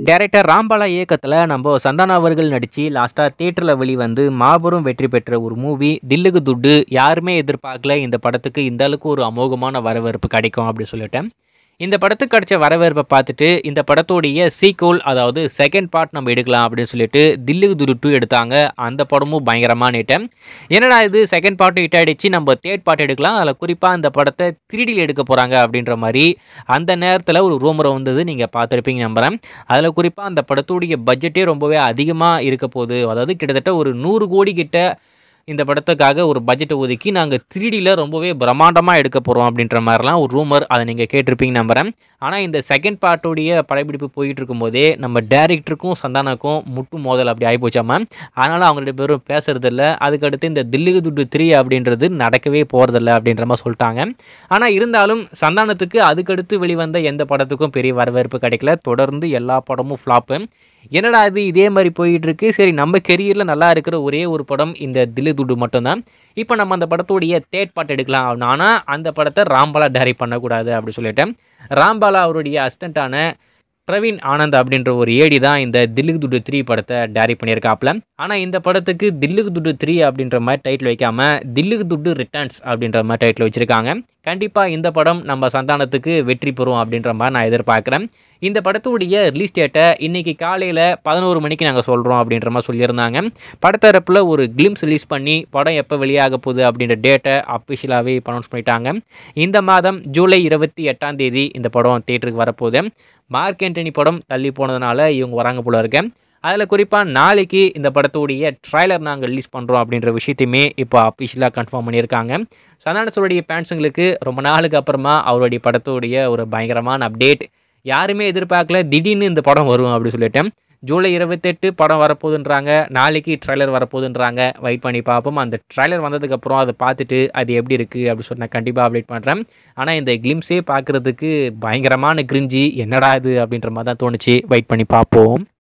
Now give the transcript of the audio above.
Director Rambala இயக்கத்தில் நம்ம சந்தானா அவர்கள் நடித்து லாஸ்ட்டாக தியேட்டரில் வெளிவந்து மாபெரும் வெற்றி பெற்ற ஒரு மூவி தில்லுக்கு துட்டு. யாருமே எதிர்பார்க்கல இந்த படத்துக்கு இந்த அளவுக்கு ஒரு அமோகமான வரவேற்பு கிடைக்கும் அப்படின்னு சொல்லிட்டேன். இந்த படத்துக்கு கிடைச்ச வரவேற்பை பார்த்துட்டு இந்த படத்தோடைய சீக்வல், அதாவது செகண்ட் பார்ட் நம்ம எடுக்கலாம் அப்படின்னு சொல்லிட்டு தில்லுக்கு துடு 2 எடுத்தாங்க. அந்த படமும் பயங்கரமாக நீட்டேன். என்னடா இது செகண்ட் பார்ட்டு ஹிட் ஆகிடுச்சு, நம்ம தேர்ட் பார்ட் எடுக்கலாம், அதில் குறிப்பாக இந்த படத்தை 3Dயில் எடுக்க போகிறாங்க அப்படின்ற மாதிரி அந்த நேரத்தில் ஒரு ரூமர் வந்தது. நீங்கள் பார்த்துருப்பீங்க நம்புகிறேன். அதில் குறிப்பாக அந்த படத்தோடைய பட்ஜெட்டே ரொம்பவே அதிகமாக இருக்க போகுது. அதாவது கிட்டத்தட்ட ஒரு 100 கோடி கிட்ட இந்த படத்துக்காக ஒரு பட்ஜெட்டை ஒதுக்கி நாங்கள் 3Dயில் ரொம்பவே பிரம்மாண்டமாக எடுக்க போகிறோம் அப்படின்ற மாதிரிலாம் ஒரு ரூமர், அதை நீங்கள் கேட்டிருப்பீங்க நம்புகிறேன். ஆனால் இந்த செகண்ட் பார்ட்டுடைய படப்பிடிப்பு போயிட்டு இருக்கும்போதே நம்ம டேரக்டருக்கும் சந்தானாக்கும் முட்டு மோதல் அப்படி ஆகிப்போச்சாமா. அதனால் அவங்க 2 பேரும் பேசுறதில்ல. அதுக்கடுத்து இந்த தில்லுக்கு துட்டு 3 அப்படின்றது நடக்கவே போகிறதில்ல அப்படின்ற மாதிரி சொல்லிட்டாங்க. ஆனால் இருந்தாலும் சந்தானத்துக்கு அதுக்கடுத்து வெளிவந்த எந்த படத்துக்கும் பெரிய வரவேற்பு கிடைக்கல. தொடர்ந்து எல்லா படமும் ஃப்ளாப்பு. என்னடா இது இதே மாதிரி போயிட்டு இருக்கு, சரி நம்ம கெரியரில் நல்லா இருக்கிற ஒரே ஒரு படம் இந்த தில்லு துட்டு மட்டும்தான். இப்போ நம்ம அந்த படத்தோடைய தேர்ட் பார்ட் எடுக்கலாம். ஆனால் அந்த படத்தை ராம்பாலா டைரக்ட் பண்ணக்கூடாது அப்படி சொல்லிட்டேன். ராம்பாலா அவருடைய அசிஸ்டண்ட்டான பிரவீன் ஆனந்த் அப்படின்ற ஒரு ஏடி தான் இந்த தில்லுக்கு துட்டு 3 படத்தை டைரக்ட் பண்ணியிருக்காப்புல. ஆனால் இந்த படத்துக்கு தில்லுக்கு துட்டு 3 அப்படின்ற மாதிரி டைட்டில் வைக்காம தில்லுக்கு துட்டு ரிட்டர்ன்ஸ் அப்படின்ற மாதிரி டைட்டில் வச்சுருக்காங்க. கண்டிப்பாக இந்த படம் நம்ம சந்தானத்துக்கு வெற்றி பெறும் அப்படின்ற மாதிரி நான் எதிர்பார்க்குறேன். இந்த படத்துடைய ரிலீஸ் டேட்டை இன்றைக்கி காலையில் 11 மணிக்கு நாங்கள் சொல்கிறோம் அப்படின்ற மாதிரி சொல்லியிருந்தாங்க. படத்தரப்பில் ஒரு கிளிம்ஸ் ரிலீஸ் பண்ணி படம் எப்போ வெளியாக போகுது அப்படின்ற டேட்டை அஃபிஷியலாகவே அனௌன்ஸ் பண்ணிட்டாங்க. இந்த மாதம் ஜூலை 28ஆம் தேதி இந்த படம் தியேட்டருக்கு வரப்போகுது. மார்க் ஆண்டனி படம் தள்ளி போனதுனால இவங்க வராங்க போல இருக்கேன். அதில் குறிப்பாக நாளைக்கு இந்த படத்துடைய ட்ரைலர் நாங்கள் ரிலீஸ் பண்ணுறோம் அப்படின்ற விஷயத்தையுமே இப்போ அஃபிஷியலாக கன்ஃபார்ம் பண்ணியிருக்காங்க. சந்தானத்தோடைய ஃபேன்ஸுங்களுக்கு ரொம்ப நாளுக்கு அப்புறமா அவருடைய படத்துடைய ஒரு பயங்கரமான அப்டேட். யாருமே எதிர்பார்க்கல திடீர்னு இந்த படம் வரும் அப்படின்னு சொல்லிட்டேன். ஜூலை 28 படம் வரப்போகுதுன்றாங்க. நாளைக்கு ட்ரைலர் வரப்போகுதுன்றாங்க. வெயிட் பண்ணி பார்ப்போம். அந்த ட்ரைலர் வந்ததுக்கப்புறம் அதை பார்த்துட்டு அது எப்படி இருக்குது அப்படின்னு சொல்லி நான் கண்டிப்பாக அப்டேட் பண்ணுறேன். ஆனால் இந்த கிளிம்ஸே பார்க்குறதுக்கு பயங்கரமான கிரிஞ்சி, என்னடா இது அப்படின்ற மாதிரி தான் தோணுச்சு. வெயிட் பண்ணி பார்ப்போம்.